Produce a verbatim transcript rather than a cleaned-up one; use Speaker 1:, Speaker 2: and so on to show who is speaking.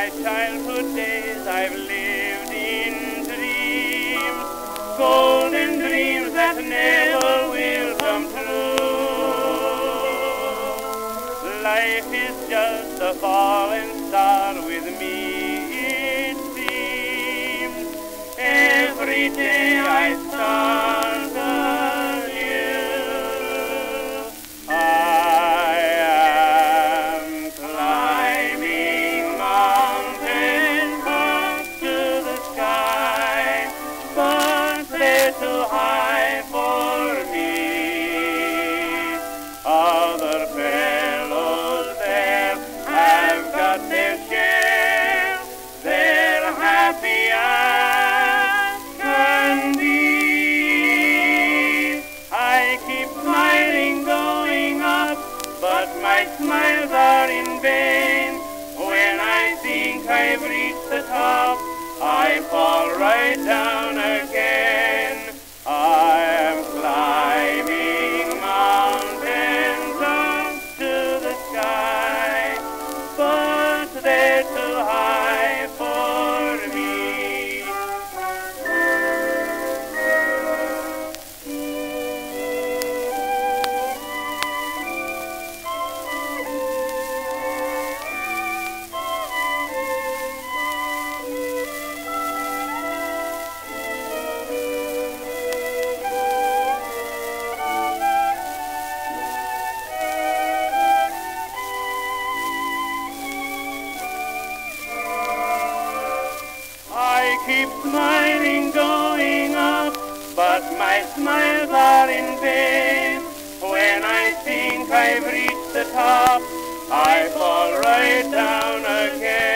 Speaker 1: my childhood days I've lived in dreams, golden dreams that never will come true. Life is just a falling star with me, it seems. Every day I start anew. I am climbing mountains up to the sky, but they're too high for me. Other fellows there have got their share, they're happy as can be. I keep smiling going up, but my smiles are in vain. When I think I've reached the top, I fall right down again. I am climbing mountains up to the sky, but they're too high for me. I keep smiling going up, but my smiles are in vain. When I think I've reached the top, I fall right down again.